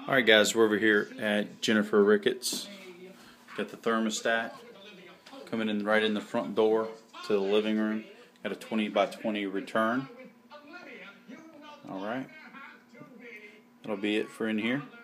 Alright guys, we're over here at Jennifer Ricketts. Got the thermostat coming in right in the front door to the living room. Got a 20 by 20 return. Alright, that'll be it for in here.